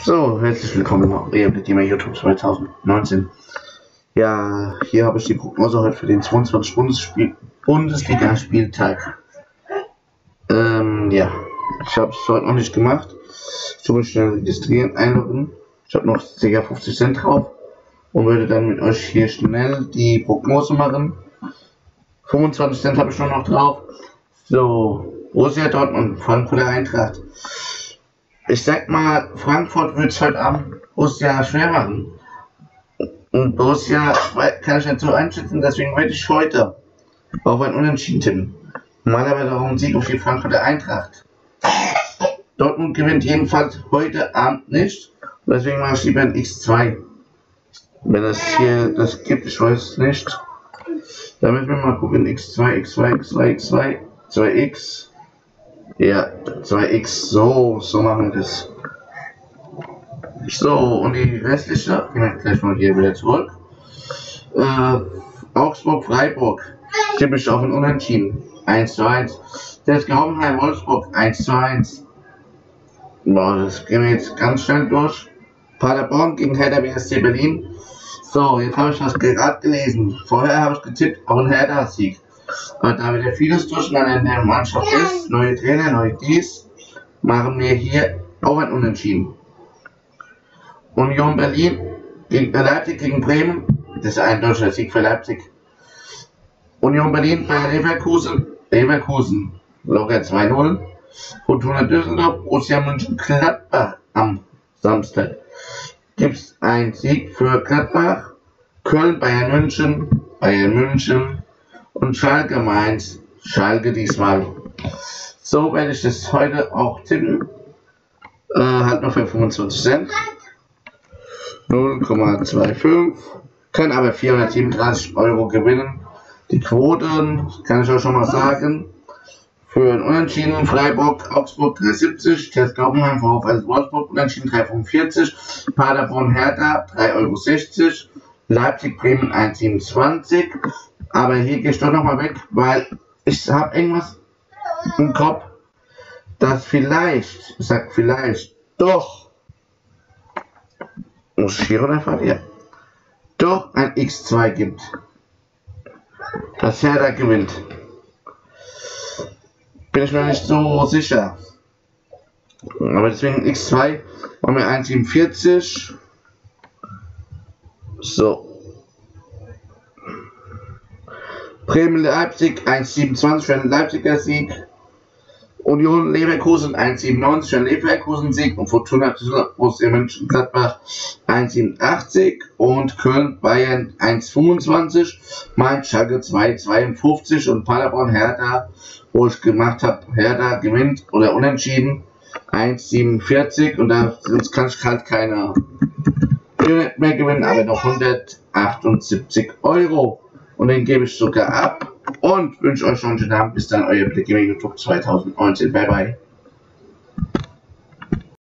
So, herzlich willkommen auf Thema YouTube 2019. Ja, hier habe ich die Prognose heute für den 22. Bundesliga-Spieltag. Ja, ich habe es heute noch nicht gemacht. Ich tue mich schnell registrieren, einloggen. Ich habe noch ca. 50 Cent drauf und würde dann mit euch hier schnell die Prognose machen. 25 Cent habe ich noch drauf. So, Borussia Dortmund, Frankfurter Eintracht. Ich sag mal, Frankfurt wird es heute Abend Borussia schwer machen. Und Borussia kann ich nicht so einschätzen, deswegen werde ich heute auf ein Unentschieden tippen. Normalerweise auch einen Sieg auf die Frankfurter Eintracht. Dortmund gewinnt jedenfalls heute Abend nicht. Deswegen mache ich lieber ein X2. Wenn es hier das gibt, ich weiß es nicht. Da müssen wir mal gucken. X2, 2x. Ja, 2x, so machen wir das. So, und die restliche, gehen wir gleich mal hier wieder zurück. Augsburg-Freiburg, tippe ich auf ein Unentschieden, 1:1. Das Hoffenheim-Wolfsburg, 1:1. Boah, das gehen wir jetzt ganz schnell durch. Paderborn gegen Hertha BSC Berlin. So, jetzt habe ich das gerade gelesen. Vorher habe ich getippt auf einen Hertha-Sieg. Aber da wieder vieles durcheinander in der Mannschaft ist, neue Trainer, neue dies, machen wir hier auch ein Unentschieden. Union Berlin gegen Leipzig gegen Bremen, das ist ein deutscher Sieg für Leipzig. Union Berlin bei Leverkusen, locker 2:0. Fortuna Düsseldorf, Borussia Mönchengladbach am Samstag. Gibt es einen Sieg für Gladbach, Köln, Bayern München. Und Schalke Mainz, Schalke diesmal. So werde ich das heute auch tippen. Halt noch für 25 Cent. 0,25. Kann aber 437 Euro gewinnen. Die Quoten kann ich euch schon mal sagen. Für ein Unentschieden Freiburg, Augsburg 3,70. Test Hoffenheim, VfL Wolfsburg Unentschieden 3,45. Paderborn Hertha 3,60 Euro. Leipzig Bremen 1,27. Aber hier gehe ich doch nochmal weg, weil ich habe irgendwas im Kopf, dass vielleicht, ich sag vielleicht, doch, muss ich hier runterfahren? Ja, doch ein X2 gibt. Das Hertha gewinnt. Bin ich mir nicht so sicher. Aber deswegen X2 wollen wir 1,47. So. Bremen-Leipzig 1,27 für einen Leipziger Sieg. Union Leverkusen 1,97 für einen Leverkusen-Sieg. Und Fortuna Düsseldorf, Borussia Mönchengladbach 1,87. Und Köln-Bayern 1,25. Mainz Schalke 2,52. Und Paderborn Hertha, wo ich gemacht habe, Hertha gewinnt oder unentschieden 1,47. Und da kann ich halt keine mehr gewinnen, aber noch 178 Euro. Und den gebe ich sogar ab und wünsche euch noch einen schönen Abend. Bis dann, euer YouTube 2019. Bye bye.